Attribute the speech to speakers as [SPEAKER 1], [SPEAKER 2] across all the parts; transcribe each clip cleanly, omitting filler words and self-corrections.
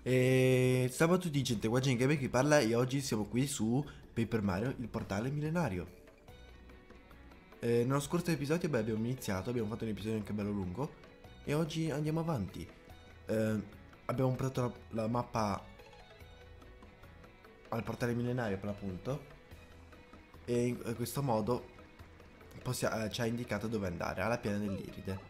[SPEAKER 1] E ciao a tutti gente, qua Gen Gamer qui parla e oggi siamo qui su Paper Mario, il portale millenario. Nello scorso episodio abbiamo iniziato, abbiamo fatto un episodio anche bello lungo e oggi andiamo avanti. Eh, Abbiamo portato la mappa al portale millenario per l'appunto e in questo modo ci ha indicato dove andare, alla piana dell'Iride.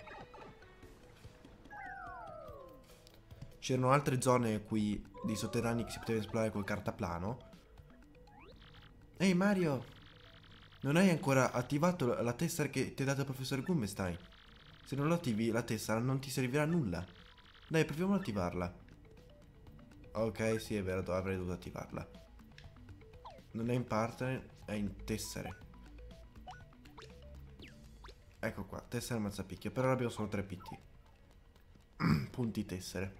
[SPEAKER 1] C'erano altre zone qui di sotterranei che si poteva esplorare col cartaplano. Ehi Mario! Non hai ancora attivato la tessera che ti ha dato il professor Gummestein. Se non lo attivi, la tessera non ti servirà a nulla. Dai, proviamo ad attivarla. Ok, sì, è vero, avrei dovuto attivarla. Non è in partner, è in tessere. Ecco qua, tessera mazzapicchio. Per ora abbiamo solo 3 PT. Punti tessere.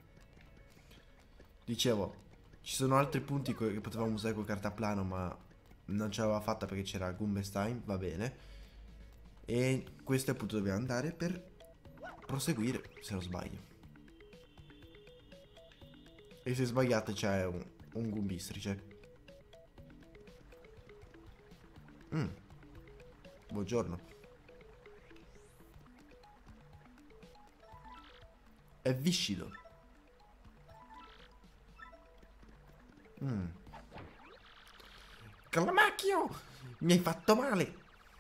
[SPEAKER 1] Dicevo, ci sono altri punti che potevamo usare col cartaplano, ma non ce l'aveva fatta perché c'era Gummestein, va bene. E questo è il punto dove andare per proseguire, se non sbaglio. E se sbagliate c'è un gumbistrice. Buongiorno. È viscido. Calamacchio! Mi hai fatto male!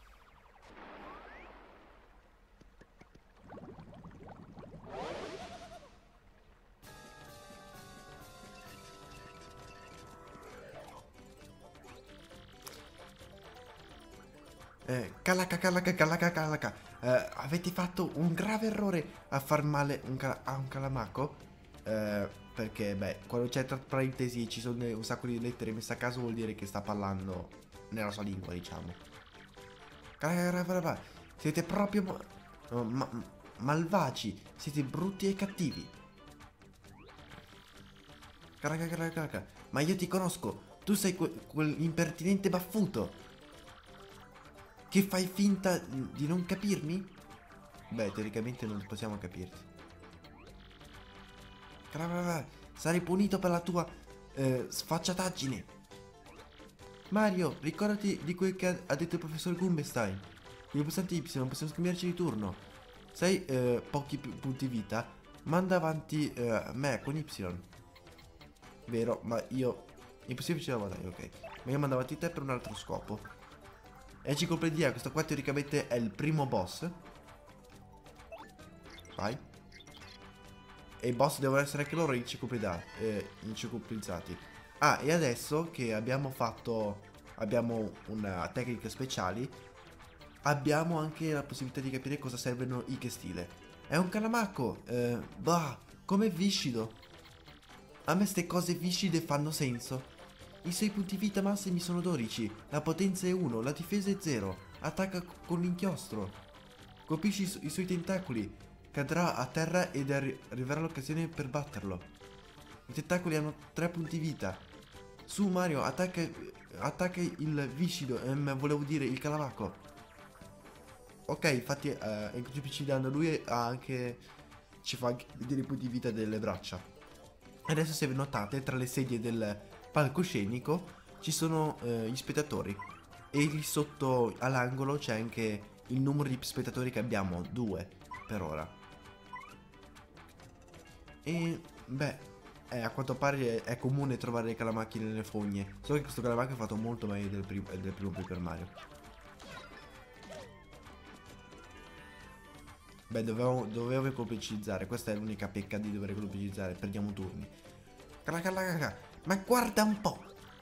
[SPEAKER 1] Calaca, calaca, calaca, calaca. Avete fatto un grave errore a far male a un calamaco. Perché, beh, quando c'è tra parentesi e ci sono un sacco di lettere messe a caso vuol dire che sta parlando nella sua lingua, diciamo. Calaca, calaca, calaca. Siete proprio malvagi. Siete brutti e cattivi. Calaca, calaca, calaca. Ma io ti conosco. Tu sei quell'impertinente baffuto. Che fai finta di non capirmi? Beh, teoricamente non possiamo capirti. Sarai punito per la tua sfacciataggine. Mario, ricordati di quel che ha detto il professor Gumbestein. Con i pulsanti Y non possiamo scambiarci di turno. Sai, pochi punti vita, manda avanti me con Y. Vero, ma io... Impossibile ce la vado, ok. Ma io mando avanti te per un altro scopo. Enciclopedia, questo qua teoricamente è il primo boss. Vai. E i boss devono essere anche loro enciclopedizzati. Ah, e adesso che abbiamo fatto... Abbiamo una tecnica speciali. Abbiamo anche la possibilità di capire cosa servono i che stile. È un calamacco. Bah, come viscido. A me ste cose viscide fanno senso. I suoi punti vita massimi sono 12. La potenza è 1. La difesa è 0. Attacca con l'inchiostro. Colpisci i suoi tentacoli. Cadrà a terra ed arriverà l'occasione per batterlo. I tentacoli hanno 3 punti vita. Su Mario, attacca il viscido. Volevo dire il calamacco. Ok, infatti è incrociando lui ha anche... Ci fa anche vedere i punti vita delle braccia. Adesso se notate tra le sedie del palcoscenico ci sono gli spettatori. E lì sotto all'angolo c'è anche il numero di spettatori che abbiamo, 2 per ora. E beh, a quanto pare è comune trovare le calamacche nelle fogne. So che questo calamacco è fatto molto meglio del primo Paper Mario. Beh, dovevo ecologicizzare. Questa è l'unica pecca di dover ecologicizzare. Perdiamo turni. Ma guarda un po'.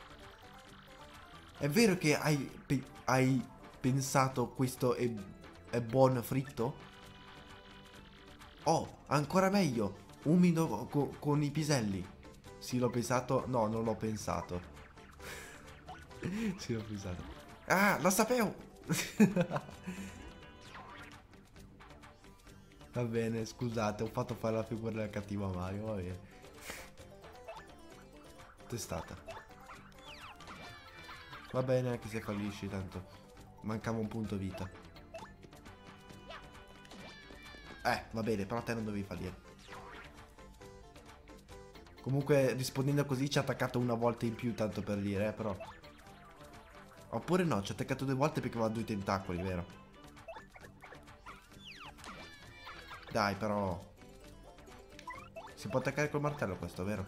[SPEAKER 1] È vero che hai pensato questo è buon fritto? Oh, ancora meglio. Umido con i piselli. Sì, l'ho pensato. No, non l'ho pensato. Sì, l'ho pensato. Ah, lo sapevo. Va bene, scusate, ho fatto fare la figura del cattivo a Mario, va bene. Testata. Va bene anche se fallisci, tanto mancava un punto vita. Va bene, però te non dovevi fallire. Comunque rispondendo così ci ha attaccato una volta in più, tanto per dire, però. Oppure no, ci ha attaccato 2 volte perché aveva 2 tentacoli, vero? Dai, però. Si può attaccare col martello questo, vero?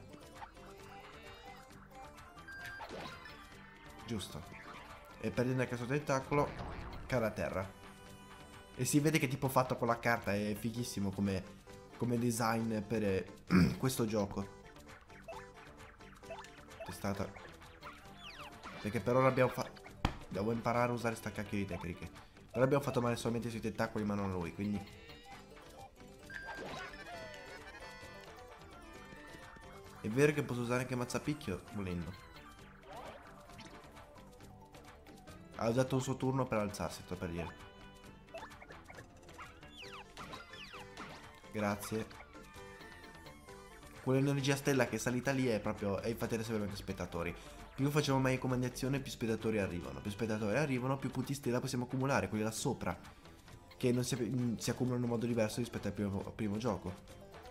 [SPEAKER 1] Giusto. E prendendo anche il suo tentacolo, cade a terra. E si vede che è tipo fatto con la carta, è fighissimo come design per questo gioco. Testata. Perché per ora abbiamo fatto... Devo imparare a usare sta cacchio di tecniche. Però abbiamo fatto male solamente sui tentacoli, ma non a lui, quindi... È vero che posso usare anche mazzapicchio, volendo. Ha usato un suo turno per alzarsi, sto per dire. Grazie. Quell'energia stella che è salita lì è proprio... E infatti adesso abbiamo anche spettatori. Più facciamo mai comandazione, più spettatori arrivano. Più spettatori arrivano, più punti stella possiamo accumulare, quelli là sopra. Che non si accumulano in modo diverso rispetto al primo gioco.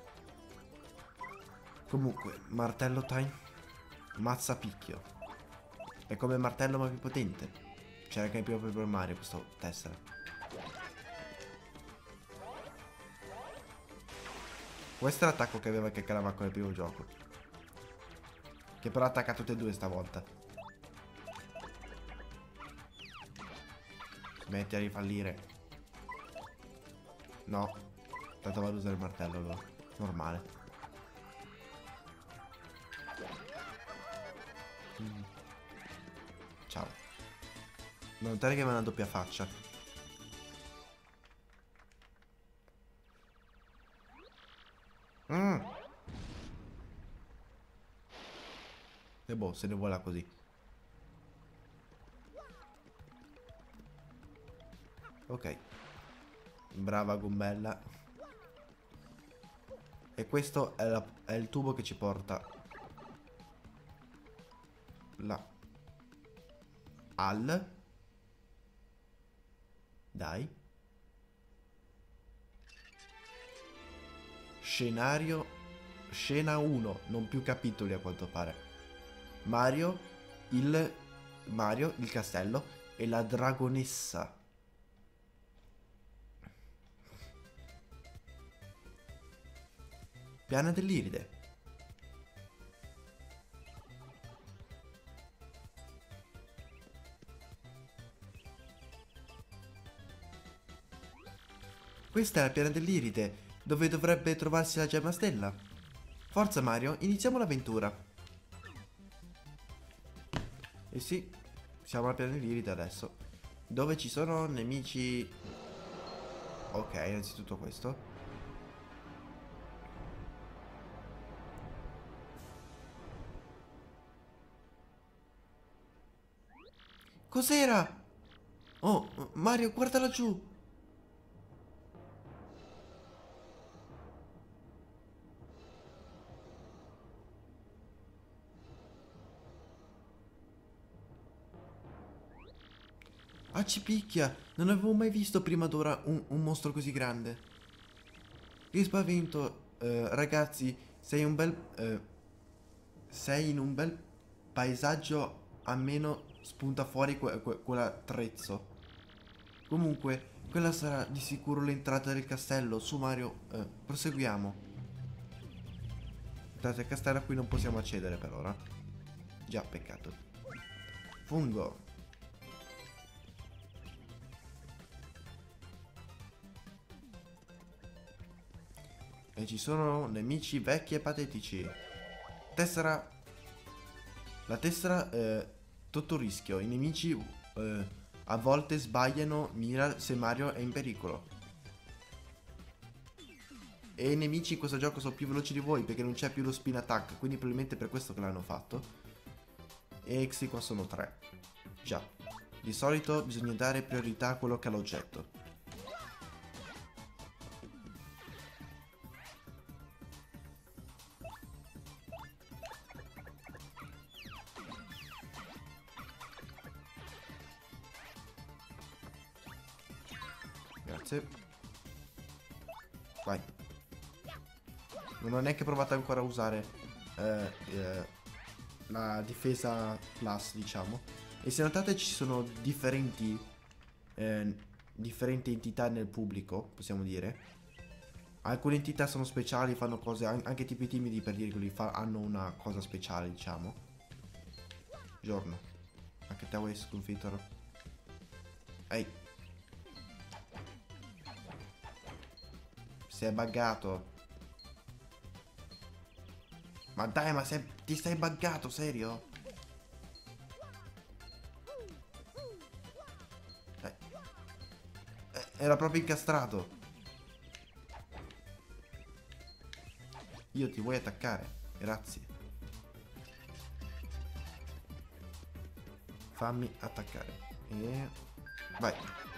[SPEAKER 1] Comunque, martello time. Mazza picchio. È come martello ma più potente. C'era anche più per Mario questo tessera. Questo è l'attacco che aveva anche Calamacco nel primo gioco. Che però ha attaccato tutte e due stavolta. Smetti di fallire. No. Tanto vado a usare il martello allora. Normale. Ciao. Non notare che mi ha una doppia faccia. E boh, se ne vuole così. Ok. Brava Gumbella. E questo è il tubo che ci porta là. Al. Dai. Scenario. Scena 1. Non più capitoli a quanto pare. Mario, il castello e la dragonessa. Piana dell'Iride. Questa è la piana dell'Iride, dove dovrebbe trovarsi la gemma stella. Forza Mario, iniziamo l'avventura. E sì, siamo alla piana dell'Iride adesso, dove ci sono nemici. Ok, innanzitutto questo. Cos'era? Oh, Mario, guarda laggiù. Ah, ci picchia. Non avevo mai visto prima d'ora un mostro così grande. Che spavento. Ragazzi, sei in un bel paesaggio, almeno spunta fuori quell'attrezzo. Comunque, quella sarà di sicuro l'entrata del castello. Su Mario, proseguiamo. Entrata del castello a cui non possiamo accedere per ora. Già, peccato. Fungo. E ci sono nemici vecchi e patetici. Tessera. La tessera, tutto rischio. I nemici a volte sbagliano mira se Mario è in pericolo. E i nemici in questo gioco sono più veloci di voi perché non c'è più lo spin attack. Quindi probabilmente per questo che l'hanno fatto. E questi qua sono 3. Già. Di solito bisogna dare priorità a quello che ha l'oggetto. Grazie. Vai. Non ho neanche provato ancora a usare la difesa plus, diciamo. E se notate ci sono differenti entità nel pubblico, possiamo dire. Alcune entità sono speciali, fanno cose, anche tipi timidi, per dire, quelli hanno una cosa speciale, diciamo. Giorno. Anche te vuoi sconfitterlo? Ehi. Si è buggato. Ma dai, ma ti sei buggato, serio? Era proprio incastrato. Io ti vuoi attaccare? Grazie. Fammi attaccare. E... vai.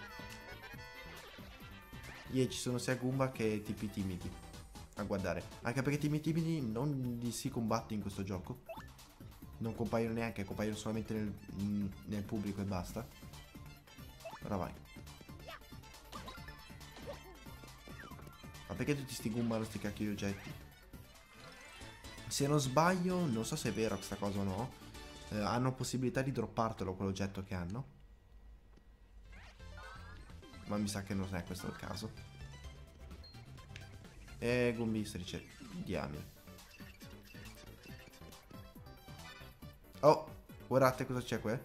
[SPEAKER 1] Ci sono sia Goomba che tipi timidi. A guardare. Anche perché tipi timidi non li si combatte in questo gioco. Non compaiono neanche, compaiono solamente nel pubblico e basta. Ora vai. Ma perché tutti sti Goomba hanno sti cacchio di oggetti? Se non sbaglio, non so se è vero questa cosa o no, hanno possibilità di droppartelo quell'oggetto che hanno. Ma mi sa che non è questo il caso. E gombistrice, diamine. Oh, guardate cosa c'è qua.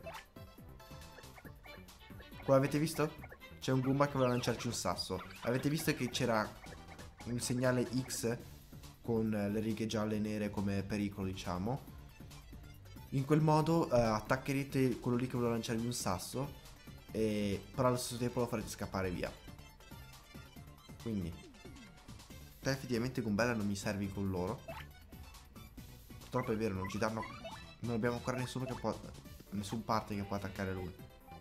[SPEAKER 1] Qua avete visto? C'è un Goomba che voleva lanciarci un sasso. Avete visto che c'era un segnale X con le righe gialle e nere come pericolo, diciamo. In quel modo attaccherete quello lì che vuole lanciarvi un sasso, però allo stesso tempo lo farete scappare via. Quindi te effettivamente Goombella non mi servi con loro. Purtroppo è vero, non ci danno, non abbiamo ancora nessuno che può, nessun parte che può attaccare lui.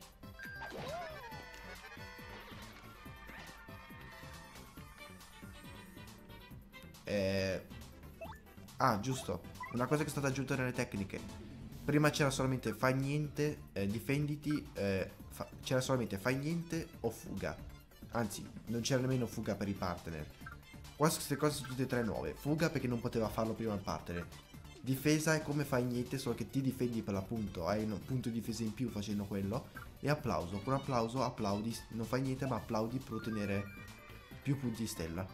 [SPEAKER 1] Ah, giusto. Una cosa che è stata aggiunta nelle tecniche. Prima c'era solamente fai niente, difenditi, c'era solamente fai niente o fuga. Anzi, non c'era nemmeno fuga per i partner. Queste cose sono tutte e tre nuove. Fuga perché non poteva farlo prima il partner. Difesa è come fai niente, solo che ti difendi per l'appunto. Hai un punto di difesa in più facendo quello. E applauso. Con applauso applaudi, non fai niente ma applaudi per ottenere più punti stella.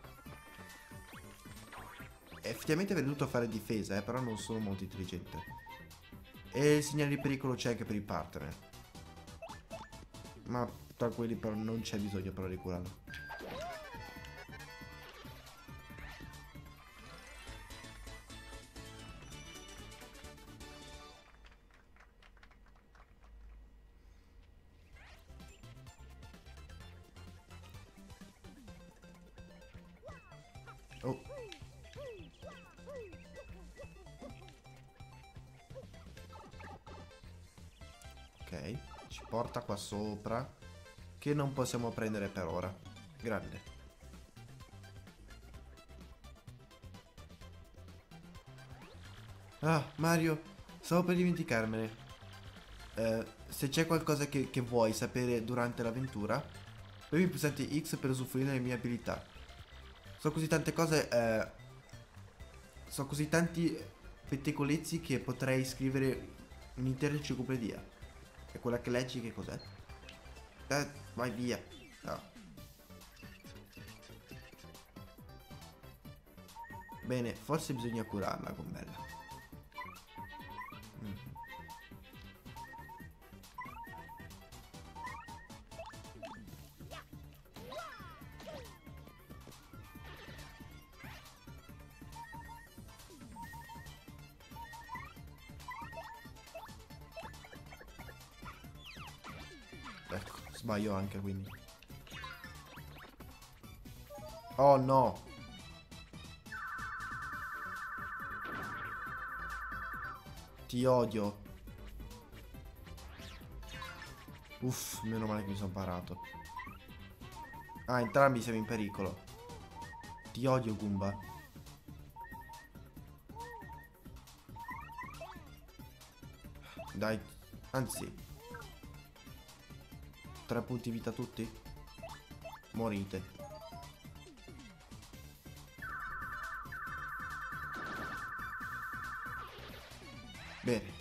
[SPEAKER 1] Effettivamente avrei dovuto fare difesa, però non sono molto intelligente. E il segnale di pericolo c'è anche per i partner. Ma tra quelli però non c'è bisogno però di curarlo. Oh. Ok, ci porta qua sopra, che non possiamo prendere per ora. Grande. Ah, Mario, stavo per dimenticarmene. Se c'è qualcosa che vuoi sapere durante l'avventura, premi il pulsante X per usufruire delle mie abilità. Sono così tante cose, sono così tanti pettegolezzi che potrei scrivere un'intera enciclopedia. E quella che leggi che cos'è? Vai via. No. Bene, forse bisogna curarla con Bella. Ecco, sbaglio anche quindi. Oh no! Ti odio. Uff, meno male che mi sono parato. Ah, entrambi siamo in pericolo. Ti odio, Goomba. Dai, anzi. 3 punti vita tutti? Morite. Bene.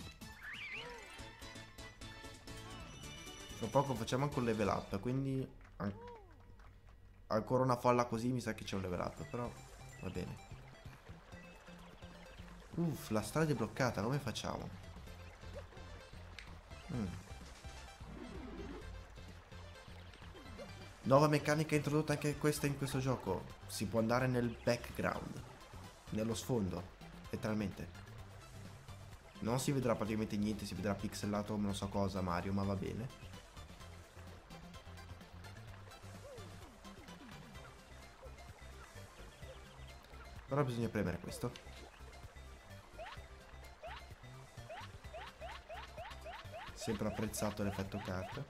[SPEAKER 1] Tra poco facciamo anche un level up, quindi ancora una folla così mi sa che c'è un level up, però va bene. Uff, la strada è bloccata, come facciamo? Nuova meccanica introdotta anche questa in questo gioco. Si può andare nel background, nello sfondo, letteralmente. Non si vedrà praticamente niente, si vedrà pixelato non so cosa Mario, ma va bene. Però bisogna premere questo. Sempre apprezzato l'effetto carta.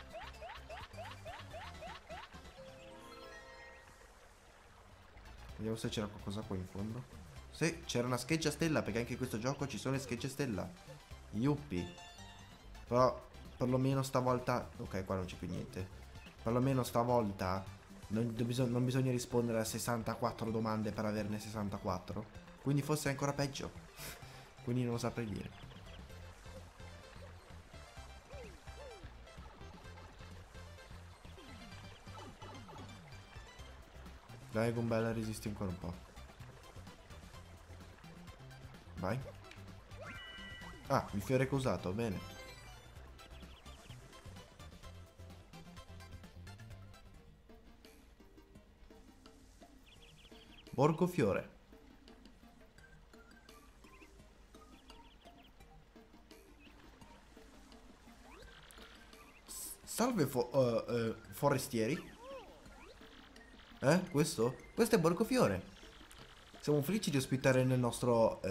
[SPEAKER 1] Vediamo se c'era qualcosa qua in fondo. Sì, c'era una scheggia stella, perché anche in questo gioco ci sono le schegge stella. Yuppi. Però perlomeno stavolta... Ok, qua non c'è più niente. Perlomeno stavolta non bisogna rispondere a 64 domande per averne 64. Quindi forse è ancora peggio. Quindi non lo saprei dire. Dai, Gumbella, resisti ancora un po'. Vai. Ah, il fiore che ho usato, bene. Borgofiore. Salve forestieri. Questo? Questo è Borgofiore. Siamo felici di ospitare nel nostro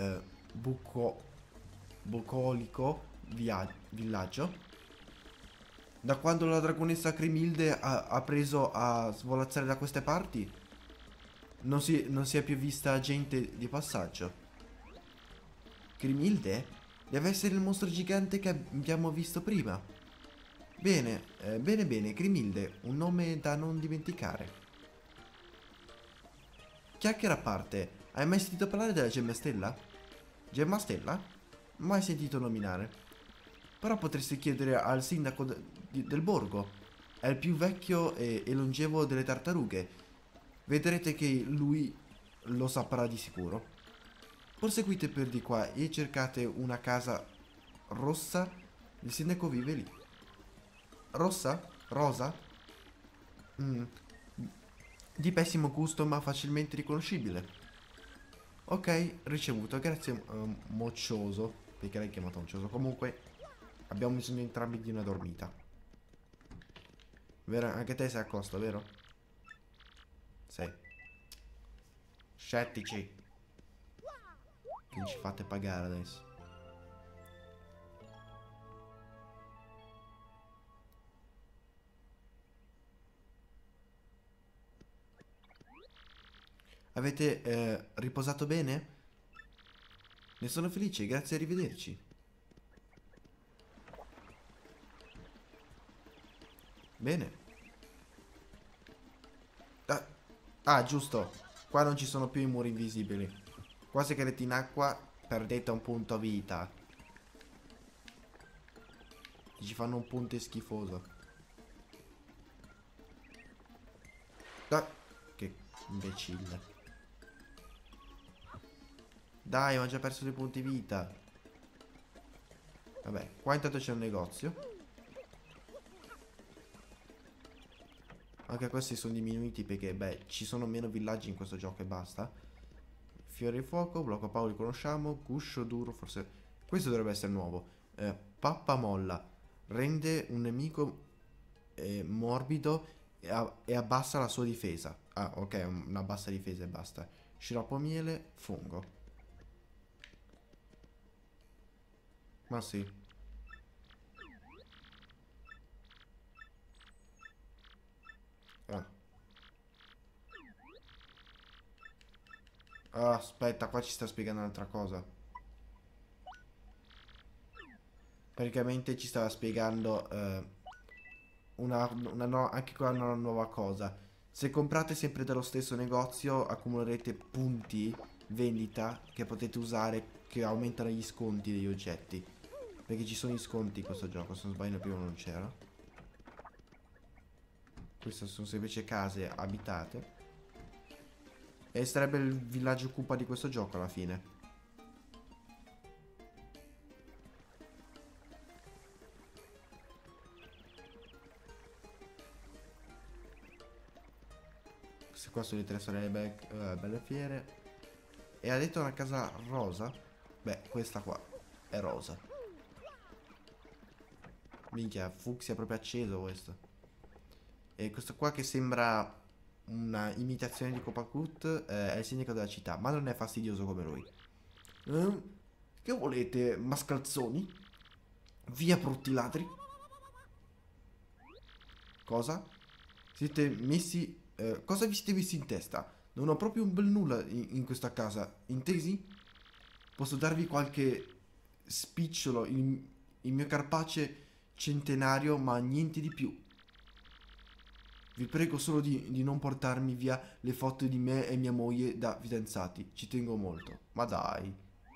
[SPEAKER 1] bucolico villaggio. Da quando la dragonessa Crimilde ha preso a svolazzare da queste parti, non si è più vista gente di passaggio. Crimilde? Deve essere il mostro gigante che abbiamo visto prima. Bene, bene, Crimilde, un nome da non dimenticare. Chiacchiera a parte, hai mai sentito parlare della Gemma Stella? Gemma Stella? Mai sentito nominare. Però potresti chiedere al sindaco del borgo. È il più vecchio e longevo delle tartarughe. Vedrete che lui lo saprà di sicuro. Proseguite per di qua e cercate una casa rossa. Il sindaco vive lì. Rossa? Rosa? Mm. Di pessimo gusto ma facilmente riconoscibile. Ok, ricevuto, grazie moccioso, perché l'hai chiamato moccioso. Comunque, abbiamo bisogno entrambi di una dormita. Vero? Anche te sei a costo, vero? Sei. Scettici. Che ci fate pagare adesso. Avete riposato bene? Ne sono felice, grazie, arrivederci. Bene. Giusto. Qua non ci sono più i muri invisibili. Qua se cadete in acqua perdete un punto vita. E ci fanno un punto schifoso. Che imbecille. Dai, ho già perso 2 punti vita. Vabbè, qua intanto c'è un negozio. Anche questi sono diminuiti perché, beh, ci sono meno villaggi in questo gioco e basta. Fiore di fuoco, blocco Paolo li conosciamo. Guscio duro, forse... Questo dovrebbe essere nuovo. Pappamolla. Rende un nemico morbido e abbassa la sua difesa. Ah, ok, una bassa difesa e basta. Sciroppo miele, fungo. Ma sì. Aspetta, qua ci sta spiegando un'altra cosa. Praticamente ci stava spiegando anche qua una nuova cosa. Se comprate sempre dallo stesso negozio accumulerete punti vendita che potete usare, che aumentano gli sconti degli oggetti. Perché ci sono gli sconti in questo gioco, se non sbaglio prima non c'era. Queste sono semplici case abitate. E sarebbe il villaggio cupa di questo gioco alla fine. Queste qua sono le 3 sorelle belle fiere. E ha detto una casa rosa. Beh, questa qua è rosa. Minchia, fucsia proprio acceso questo. E questo qua che sembra una imitazione di Copacut è il sindaco della città, ma non è fastidioso come lui. Che volete, mascalzoni? Via brutti ladri. Cosa? Siete messi... cosa vi siete messi in testa? Non ho proprio un bel nulla in questa casa, intesi? Posso darvi qualche spicciolo, il mio carpace centenario, ma niente di più. Vi prego solo di non portarmi via le foto di me e mia moglie da fidanzati. Ci tengo molto. Ma dai.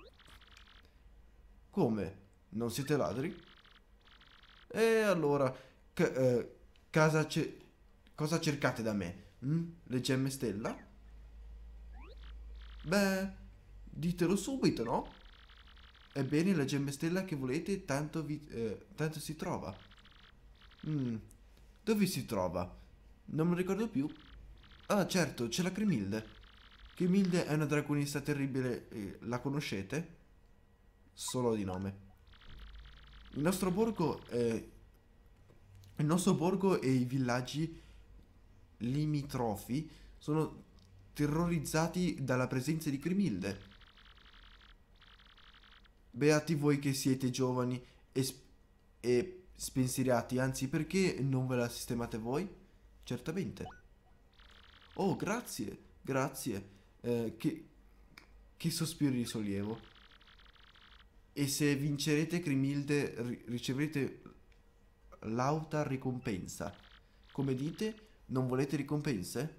[SPEAKER 1] Come? Non siete ladri? E allora, casa cosa cercate da me? Le gemme stella? Beh, ditelo subito, no? Ebbene, la gemme stella che volete tanto si trova. Dove si trova? Non mi ricordo più. Ah, certo, c'è la Cremilde. Cremilde è una dragonessa terribile, la conoscete? Solo di nome. Il nostro borgo e i villaggi limitrofi sono terrorizzati dalla presenza di Cremilde. Beati voi che siete giovani e spensierati, anzi, perché non ve la sistemate voi? Certamente. Oh, grazie, grazie. Che sospiro di sollievo. E se vincerete Crimilde riceverete l'auta ricompensa. Come dite? Non volete ricompense?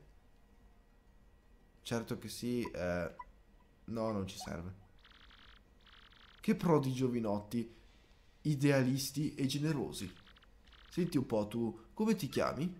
[SPEAKER 1] Certo che sì. No, non ci serve. Che prodi giovinotti, idealisti e generosi. Senti un po' tu, come ti chiami?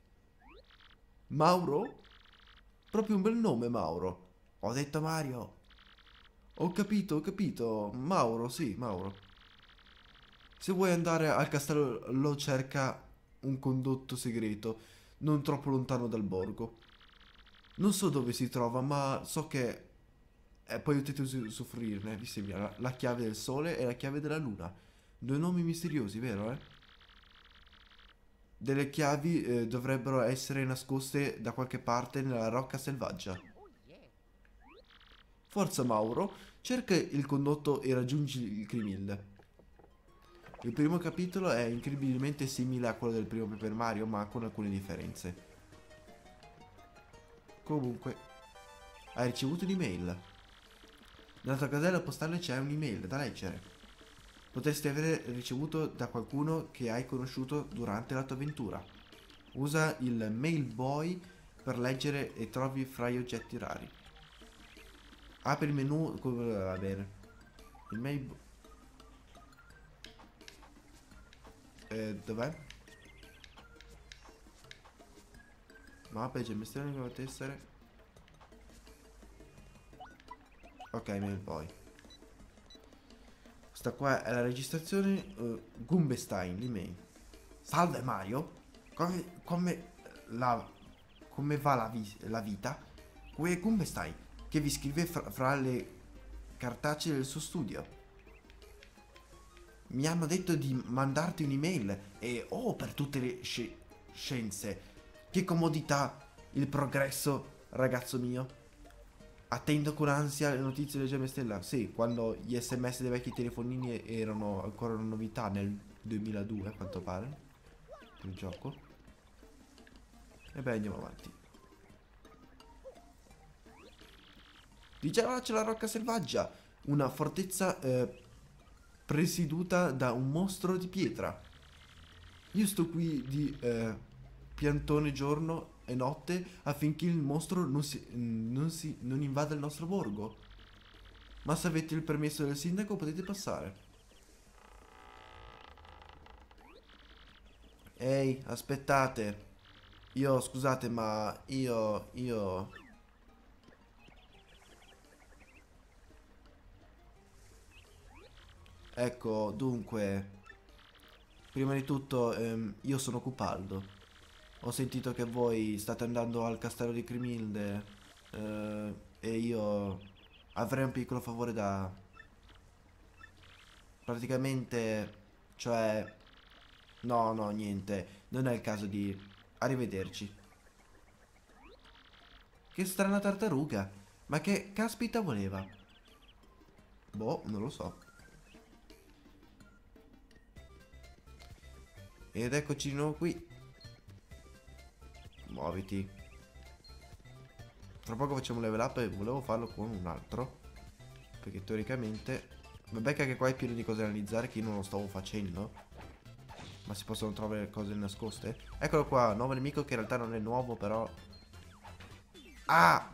[SPEAKER 1] Mauro? Proprio un bel nome, Mauro. Ho detto Mario. Ho capito. Mauro, sì, Mauro. Se vuoi andare al castello cerca un condotto segreto, non troppo lontano dal borgo. Non so dove si trova, ma so che poi potete usufruirne, vi sembra, la chiave del sole e la chiave della luna. Due nomi misteriosi, vero, eh? Delle chiavi dovrebbero essere nascoste da qualche parte nella rocca selvaggia. Forza Mauro, cerca il condotto e raggiungi il Crimilde. Il primo capitolo è incredibilmente simile a quello del primo Paper Mario, ma con alcune differenze. Comunque, hai ricevuto un'email. Nella tua casella postale c'è un'email da leggere. Potresti aver ricevuto da qualcuno che hai conosciuto durante la tua avventura. Usa il Mail Boy per leggere e trovi fra gli oggetti rari. Apri il menu. Va bene. Il Mail dov'è? Mappa e gemmistone con tessere. Ok, Mail Boy. Questa qua è la registrazione. Gumbestein, l'email. Salve Mario. Come va la vita? Qui è Gumbestein, che vi scrive fra le cartacee del suo studio. Mi hanno detto di mandarti un'email e per tutte le scienze. Che comodità, il progresso, ragazzo mio. Attendo con ansia le notizie delle gemme stella. Sì, quando gli SMS dei vecchi telefonini erano ancora una novità nel 2002, a quanto pare, il gioco. E beh, andiamo avanti. Di già c'è la rocca selvaggia, una fortezza presieduta da un mostro di pietra. Io sto qui di piantone giorno è notte affinché il mostro non invada il nostro borgo. Ma se avete il permesso del sindaco potete passare. Ehi, aspettate. Scusate, ma io... Ecco, dunque, prima di tutto, io sono Cupaldo. Ho sentito che voi state andando al castello di Crimilde, e io avrei un piccolo favore da... Praticamente, cioè... No, no, niente, non è il caso di... Arrivederci. Che strana tartaruga. Ma che caspita voleva? Boh, non lo so. Ed eccoci di nuovo qui. Muoviti. Tra poco facciamo level up e volevo farlo con un altro. Perché teoricamente... Vabbè che anche qua è pieno di cose da analizzare che io non lo stavo facendo. Ma si possono trovare cose nascoste. Eccolo qua, nuovo nemico che in realtà non è nuovo però... Ah!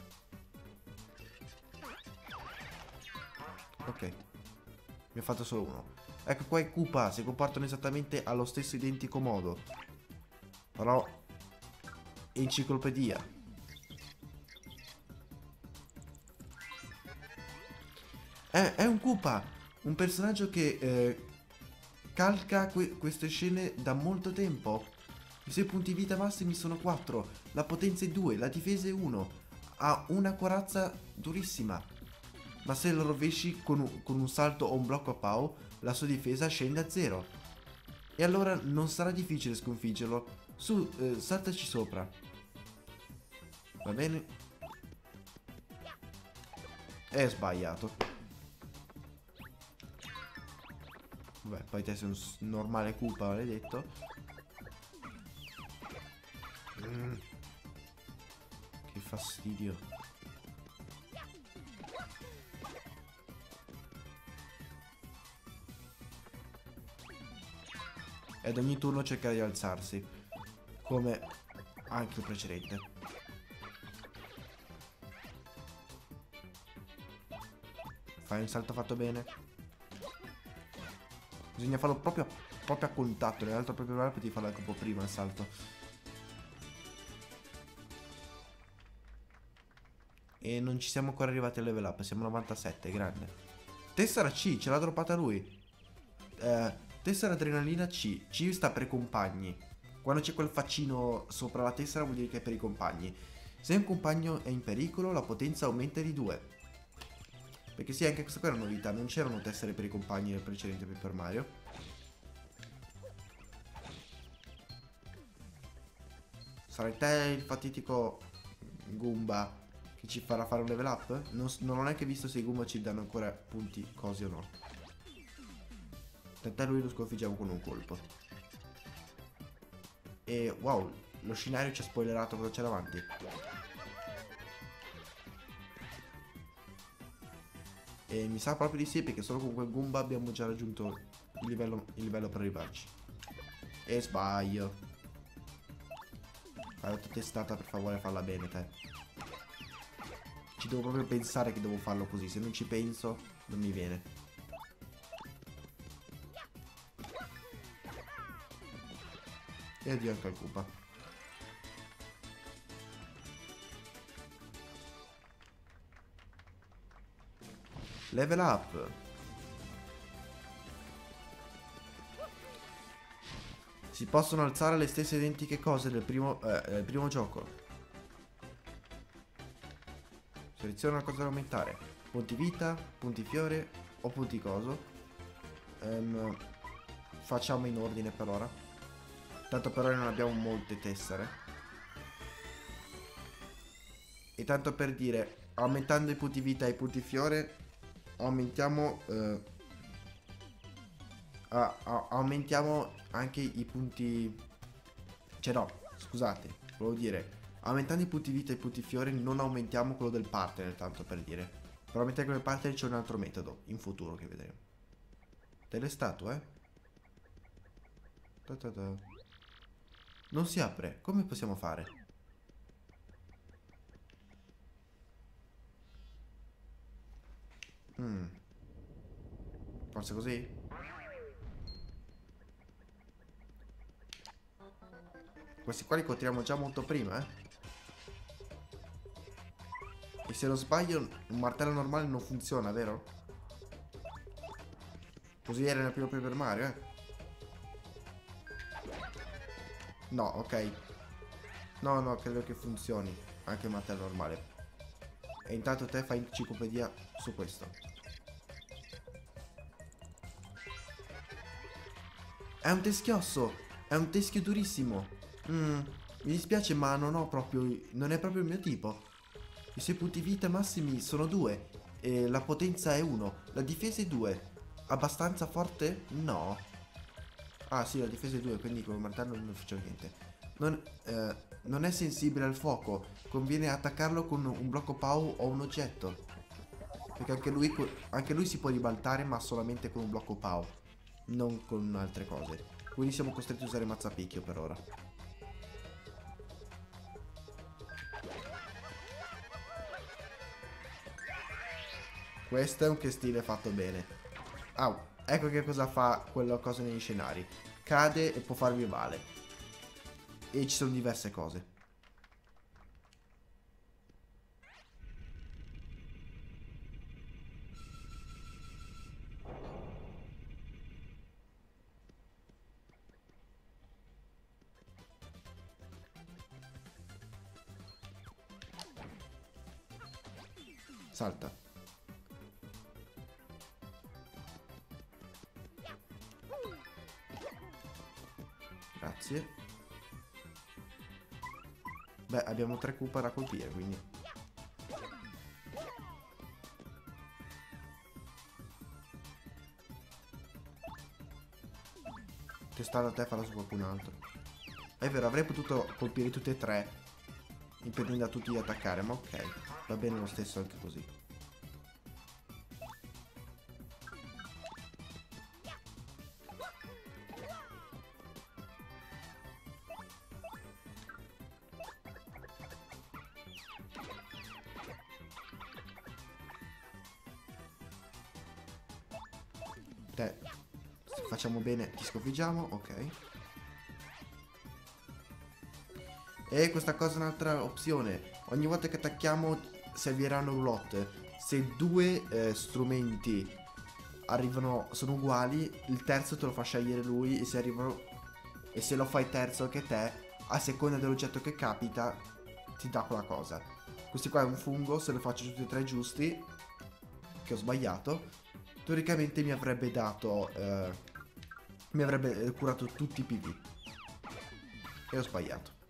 [SPEAKER 1] Ok. Mi ha fatto solo uno. Ecco qua i Koopa, si comportano esattamente allo stesso identico modo. Però... Enciclopedia. È un Koopa. Un personaggio che calca queste scene da molto tempo. I suoi punti vita massimi sono 4. La potenza è 2. La difesa è 1. Ha una corazza durissima. Ma se lo rovesci con un salto o un blocco a pau, la sua difesa scende a 0. E allora non sarà difficile sconfiggerlo. Su, saltaci sopra. Va bene? È sbagliato. Vabbè, poi te sei un normale Koopa, maledetto. Che fastidio. E ad ogni turno cercare di alzarsi. Come anche il precedente. Fai un salto fatto bene. Bisogna farlo proprio a contatto. Nell'altro proprio bravo potevi farlo anche un po' prima il salto. E non ci siamo ancora arrivati al level up. Siamo a 97, grande. Tessera C, ce l'ha droppata lui. Tessera adrenalina C. C sta per i compagni. Quando c'è quel faccino sopra la tessera vuol dire che è per i compagni. Se un compagno è in pericolo, la potenza aumenta di 2. Perché sì, anche questa qua è una novità. Non c'erano tessere per i compagni nel precedente Paper Mario. Sarai te il fatitico Goomba che ci farà fare un level up? Non ho neanche visto se i Goomba ci danno ancora punti così o no. Tant'è lui lo sconfiggiamo con un colpo. E wow, lo scenario ci ha spoilerato cosa c'è davanti. E mi sa proprio di sì, perché solo con quel Goomba abbiamo già raggiunto il livello per arrivarci. E sbaglio. Fai la tua testata, per favore, farla bene te. Ci devo proprio pensare che devo farlo così. Se non ci penso non mi viene. E addio anche al Koopa. Level up. Si possono alzare le stesse identiche cose del primo gioco. Seleziona una cosa da aumentare. Punti vita, punti fiore o punti coso. Facciamo in ordine per ora. Tanto per ora non abbiamo molte tessere. E tanto per dire, aumentando i punti vita e i punti fiore, aumentiamo aumentiamo anche i punti. Cioè no, scusate, volevo dire, aumentando i punti vita e i punti fiore non aumentiamo quello del partner, tanto per dire. Per aumentare quello del partner c'è un altro metodo in futuro che vedremo. Delle statue? Ta ta ta. Non si apre, come possiamo fare? Forse così? Questi qua li incontriamo già molto prima, eh. E se non sbaglio, un martello normale non funziona, vero? Così era nel primo Paper Mario, eh. No, ok. No, no, credo che funzioni anche il martello normale. E intanto te fai enciclopedia su questo. È un teschiosso! È un teschio durissimo. Mi dispiace, ma non ho proprio... non è proprio il mio tipo. I suoi punti vita massimi sono 2. E la potenza è 1. La difesa è 2. Abbastanza forte? No. Ah sì, la difesa è 2, quindi con il martello non faccio niente. Non è sensibile al fuoco. Conviene attaccarlo con un blocco POW o un oggetto. Perché anche lui si può ribaltare, ma solamente con un blocco POW, non con altre cose. Quindi siamo costretti a usare mazzapicchio per ora. Questo è un che stile fatto bene. Au, ecco che cosa fa quella cosa negli scenari. Cade e può farvi male. E ci sono diverse cose. Salta. Grazie. Beh, abbiamo 3 Koopa da colpire, quindi. Testare a te farà su qualcun altro. È vero, avrei potuto colpire tutte e 3, impedendo a tutti di attaccare, ma ok. Va bene lo stesso anche così. Te, se facciamo bene, ti sconfiggiamo, ok. E questa cosa è un'altra opzione. Ogni volta che attacchiamo serviranno roulotte. Se 2 strumenti arrivano, sono uguali, il terzo te lo fa scegliere lui e se lo fai terzo anche te, a seconda dell'oggetto che capita, ti dà quella cosa. Questo qua è un fungo, se lo faccio tutti e 3 giusti, che ho sbagliato, teoricamente mi avrebbe dato, mi avrebbe curato tutti i PV. E ho sbagliato.